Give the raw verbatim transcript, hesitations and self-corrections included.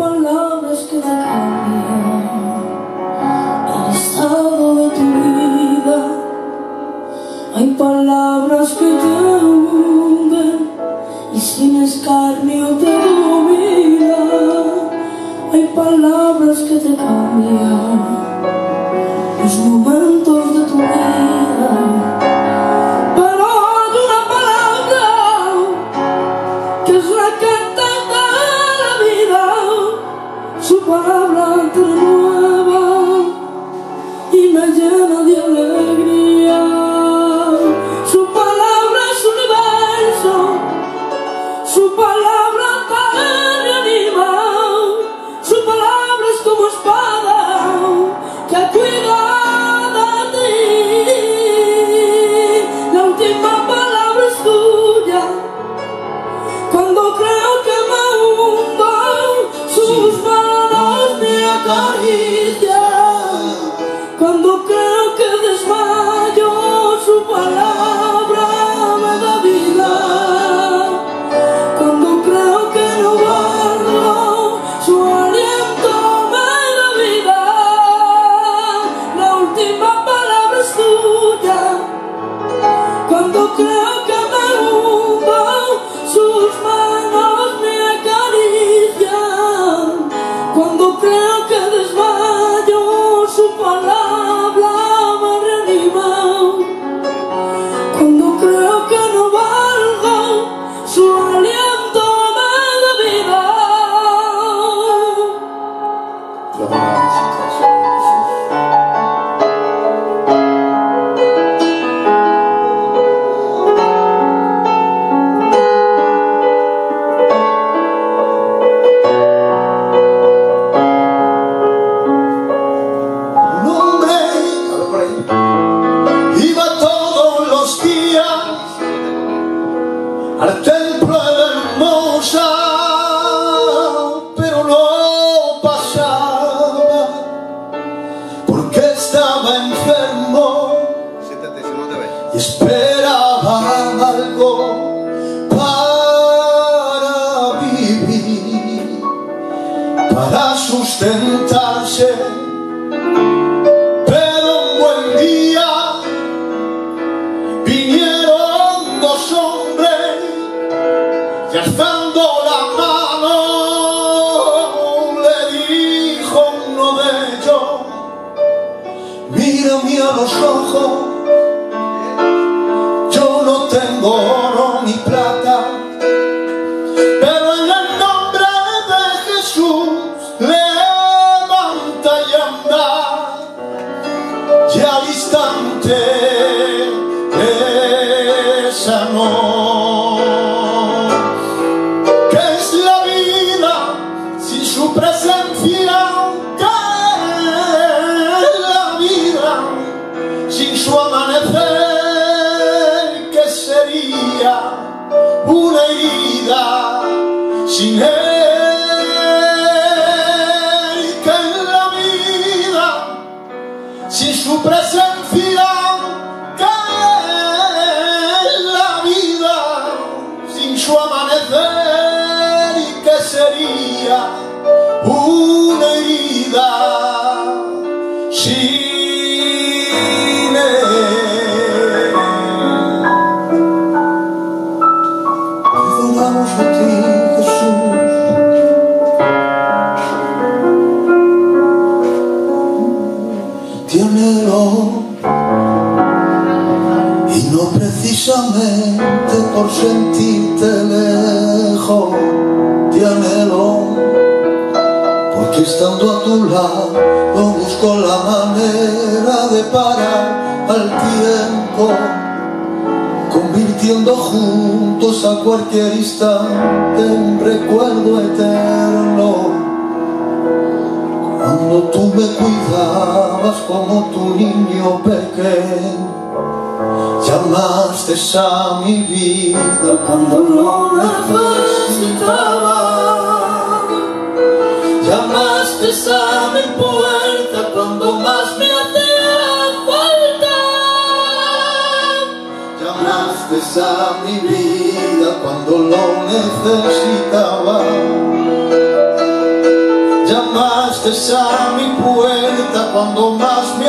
palabras que te cambian el estado de tu vida. Hay palabras que te hunden y sin escarnio te dominan. Hay palabras que te cambian los momentos de tu vida. Pero hay una palabra que es la que te da la vida. Su palabra te renueva y me llena de alegría. Su palabra es universo, su palabra te reanima. Su palabra es como espada que cuida de ti. La última palabra es tuya. Cuando creo que me hundo, sus manos me acarician. Cuando creo que desmayo, su palabra me da vida. Cuando creo que no valgo, su aliento me da vida. La última palabra es tuya. Cuando creo que me hundo, sus manos me acarician. Cuando creo que desmayo, su palabra me reanima. Cuando creo que no valgo, su aliento me da vida. Un hombre iba todos los días al templo de la hermosa, pero no pasaba porque estaba enfermo y esperaba algo para vivir, para sustentarse. Pero un buen día vinieron dos hombres y alzando la mano le dijo uno de ellos: mírame a los ojos, yo no tengo oro ni plata, pero en el nombre de Jesús levanta y anda. Y al instante le sanó. ¿Qué es la vida sin su presencia? ¿Qué es la vida sin su amanecer? ¿Qué sería una herida sin él? ¿Qué es la vida sin su presencia? ¿Qué es la vida sin su amanecer? ¿Y qué sería una herida sin él? Perdonamos a ti, Jesús. Te anhelo, y no precisamente por sentirte lejos. Te anhelo, porque estando a tu lado busco la manera de parar al tiempo, convirtiendo juntos a cualquier instante un recuerdo eterno. Cuando tú me cuidabas como tu niño pequeño, llamaste a mi vida cuando no necesitaba. Llamaste a mi puerta cuando más me hacía falta. Llamaste a mi vida cuando lo necesitaba. estés a mi puerta cuando más me